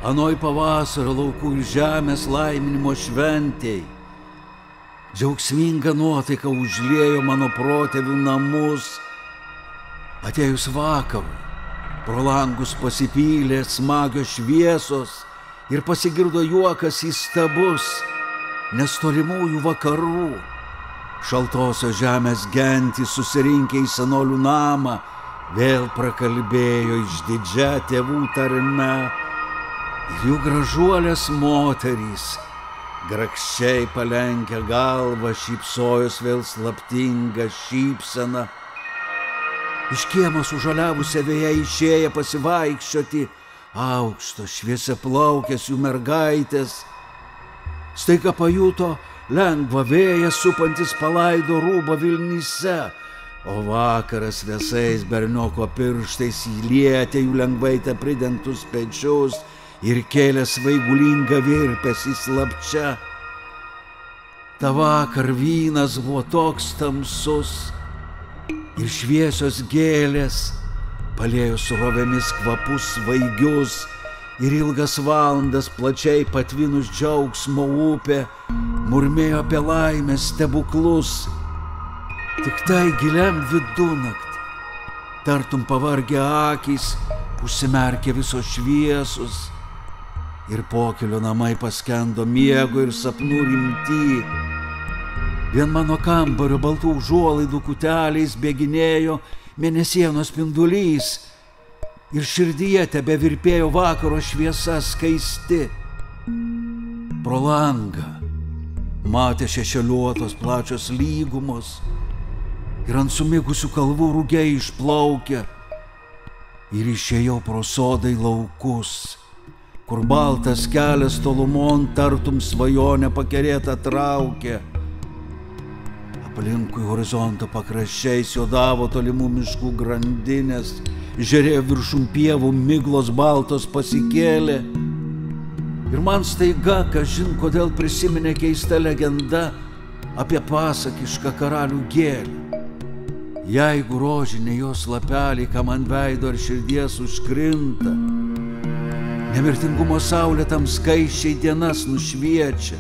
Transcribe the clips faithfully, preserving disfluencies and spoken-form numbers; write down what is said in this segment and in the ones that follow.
anoj pavasario laukų ir žemės laiminimo šventėj. Džiaugsminga nuotaika užliejo mano protėvių namus. Atėjus vakarui, pro langus pasipylė smagios šviesos ir pasigirdo juokas įstabus, nes tolimųjų vakarų šaltosios žemės gentys susirinkę į senolių namą vėl prakalbėjo išdidžia tėvų tarme ir jų gražuolės moterys, grakščiai palenkę galvą, šypsojos vėl slaptingą šypseną. Iš kiemo sužaliavusią vėją išėję pasivaikščioti aukštos šviesiaplaukės jų mergaitės staiga pajuto lengvą vėją supantis palaido rūbą Vilnyse, o vakaras vėsais bernioko pirštais įlietė jų lengvai te pridengtus pečius ir kėlė svaigulingą virpesį slapčia. Ta vakar vynas buvo toks tamsus ir šviesios gėlės paliejo srovėmis kvapus svaigius ir ilgas valandas plačiai patvinus džiaugsmo upė murmėjo apie laimės stebuklus. Tik tai giliam vidunakt, tartum pavargę akys, užsimerkė visos šviesus ir pokylio namai paskendo miego ir sapnų rimty. Vien mano kambario baltų užuolaidų kuteliais bėginėjo mėnesienos spindulys ir širdyje tebevirpėjo vakaro šviesa skaisti. Pro langą matė šešėliuotos plačios lygumos ir ant sumigusių kalvų rugiai išplaukė ir išėjau pro sodą į laukus, kur baltas kelias tolumon tartum svajonę pakerėtą traukė. Aplinkui horizonto pakraščiais juodavo tolimų miškų grandinės, žėrėjo viršum pievų miglos baltos pasikėlė. Ir man staiga, kažin kodėl prisiminė keista legenda apie pasakišką karalių gėlę. Jeigu rožinė jos lapelį, kam ant veido ar širdies užkrinta, nemirtingumo saulė tam skaisčiai dienas nušviečia.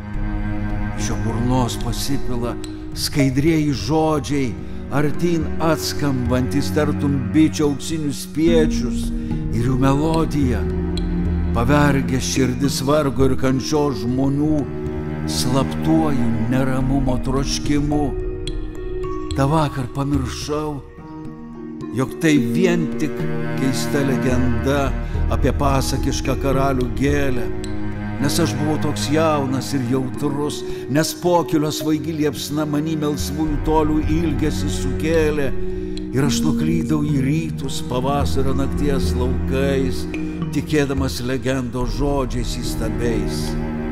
Iš jo burnos pasipila skaidrieji žodžiai, artyn atskambantis tartum bičių auksinius spiečius ir jų melodija pavergė širdis vargo ir kančios žmonių slaptuoju neramumo troškimu. Ta vakar pamiršau, jog tai vien tik keista legenda apie pasakišką karalių gėlę, nes aš buvau toks jaunas ir jautrus, nes pokylio svaigi liepsna manį melsvųjų tolių ilgesį sukėlė ir aš nuklydau į rytus pavasario nakties laukais, tikėdamas legendos žodžiais įstabiais.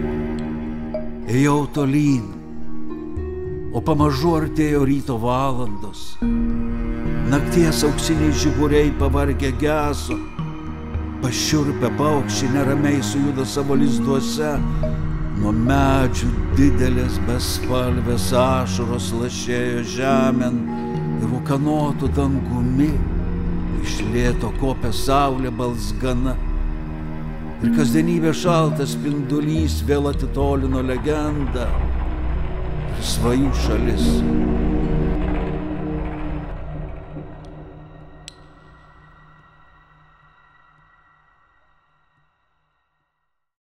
Ėjau tolyn, o pamažu artėjo ryto valandos. Nakties auksiniai žiburiai pavargę geso, pašiurpę paukščiai neramiai sujuda savo lizduose, nuo medžių didelės bespalvės ašaros lašėjo žemėn ir ūkanotų dangumi iš lėto kopė saulė balsgana. Ir kasdienybė šaltas spindulys vėl atitolino legendą ir svajų šalis